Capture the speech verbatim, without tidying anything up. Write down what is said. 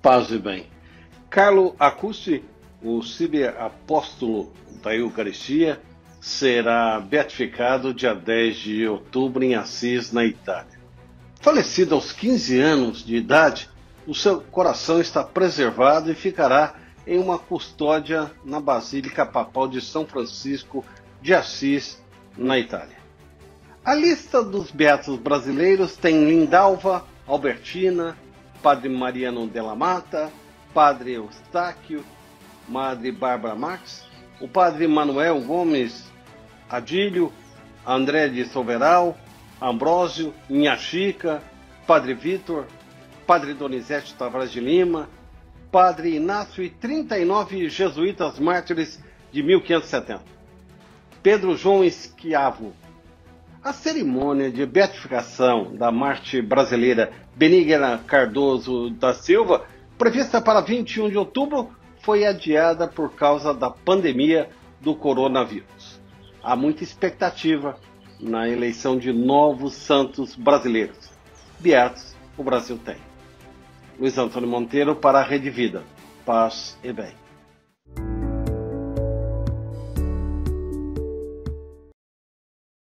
Paz e bem. Carlo Acusti, o ciberapóstolo da Eucaristia, será beatificado dia dez de outubro em Assis, na Itália. Falecido aos quinze anos de idade, o seu coração está preservado e ficará em uma custódia na Basílica Papal de São Francisco de Assis, na Itália. A lista dos beatos brasileiros tem Lindalva, Albertina, Padre Mariano della Mata, Padre Eustáquio, Madre Bárbara Max, o Padre Manuel Gomes Adílio, André de Soveral, Ambrósio, Inhaxica, Padre Vitor, Padre Donizete Tavares de Lima, Padre Inácio e trinta e nove jesuítas mártires de mil quinhentos e setenta. Pedro João Esquiavo. A cerimônia de beatificação da mártir brasileira Benigna Cardoso da Silva, prevista para vinte e um de outubro, foi adiada por causa da pandemia do coronavírus. Há muita expectativa na eleição de novos santos brasileiros. Beatos o Brasil tem. Luiz Antônio Monteiro para a Rede Vida. Paz e bem.